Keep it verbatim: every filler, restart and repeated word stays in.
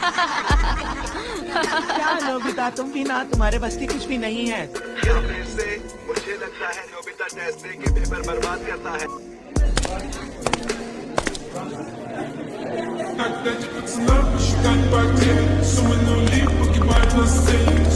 क्या नोबिता, तुम भी ना, तुम्हारे बस की कुछ भी नहीं है। से मुझे लगता है नोबिता टेस्ट दे के पेपर बर्बाद करता है। Not that you put some love, but you got back there. Someone no leave, but you might not say.